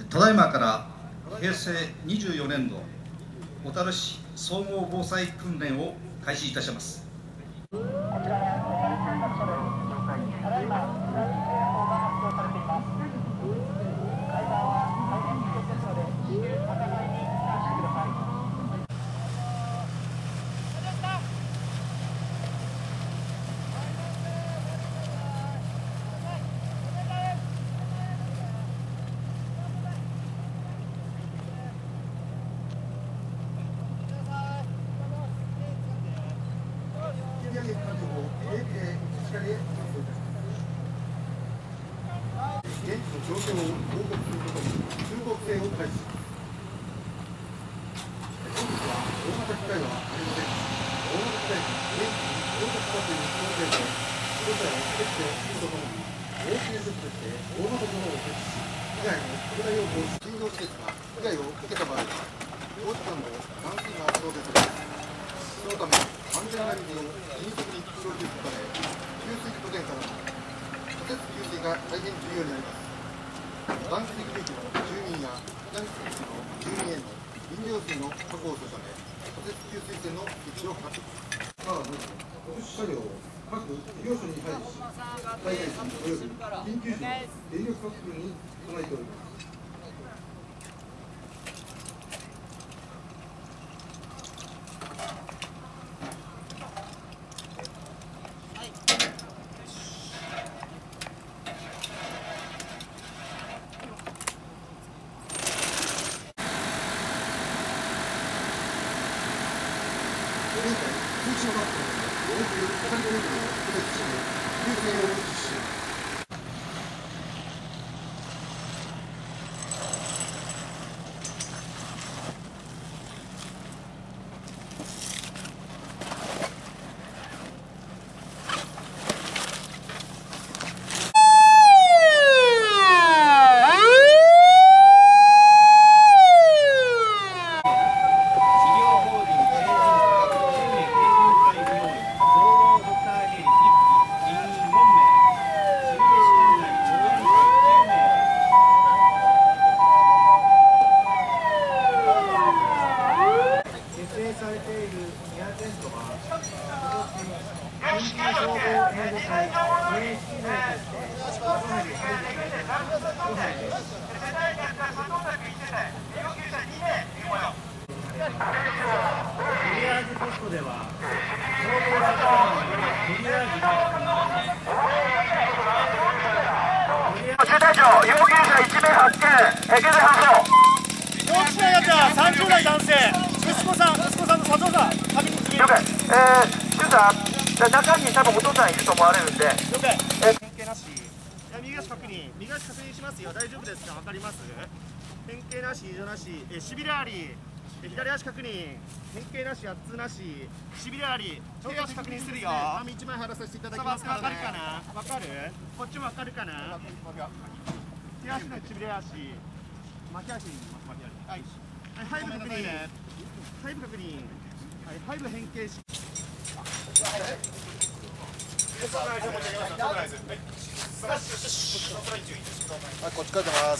ただいまから平成24年度小樽市総合防災訓練を開始いたします。こちらは警察署でただいま避難警報が発表されています。海岸は大変危険ですので至急高台に避難してください。 現地の状況を報告することに中国製を開始。本日は大型機械はありません。大型機械が現地に到着したという想定で、土砂を撤去するとともに、応急処置として大型ドローンを設置し、被害の拡大を防止。診療施設が被害を受けた場合は、長時間の断水が想定されます。そのため、安全な水を迅速に供給するため、給水拠点からの仮設給水が大変重要になります。断水区域の住民や避難区域の住民への飲料水の確保をするため、仮設給水栓の設置を図っています。特殊車両を各事業所に配置し、災害時および緊急時の電力確保に備えております。現在、通知の学校で応急火災レベルを特別チーム給水を実施します。 中隊長、要救者1名発見、現在搬送。 大きなやつは30代男性、息子さんの佐藤さん、確認する。 了解。中さん、中に多分お父さんいると思われるんで。 了解。変形なし。右足確認、右足確認しますよ。大丈夫ですか？わかります？変形なし、異常なし、しびれあり。左足確認、変形なし、圧痛なし、しびれあり、手足確認するよ。紙1枚貼らさせていただきますからね。わかるかな？わかる？こっちもわかるかな？手足のしびれ足、巻き足、はい。背部確認、背部確認、はい、背部変形し。 はい、こっち書いてます。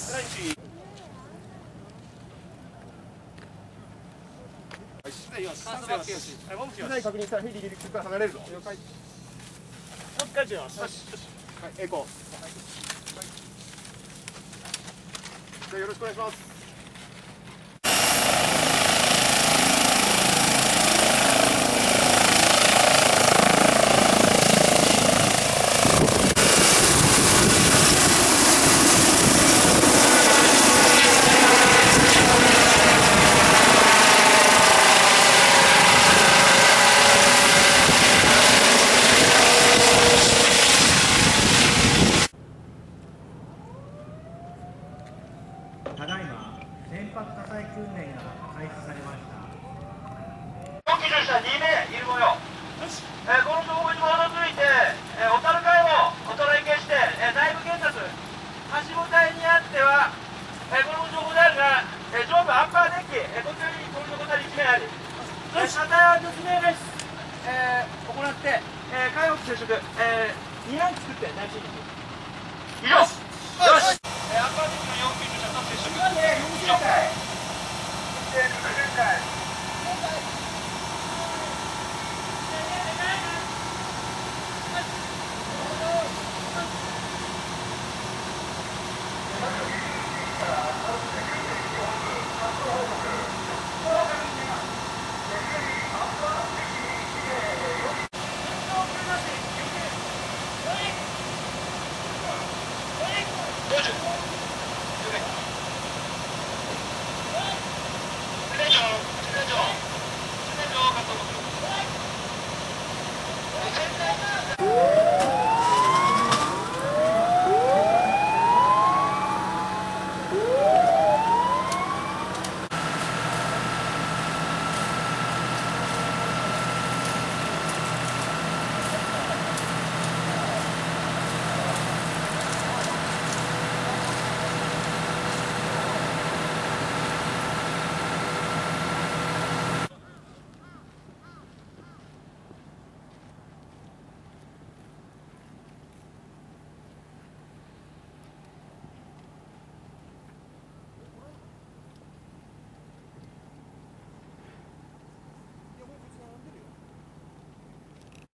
確認したらヘリ離陸から離れるぞ。了解。もう一回しよう。はい、栄光。じゃあよろしくお願いします。 ただいま船舶火災訓練が開始されました。 要救者2名いる模様。この情報に基づいて、小樽海をおとらい消して、内部検察、橋本隊にあっては、この情報であるが、上部アッパーデッキ、こちらに取り残され1名あり、車体は絶命です。行って、海保接触、2段作って内心以上。よし。アッパーデッキの要救助者と接触。 報告。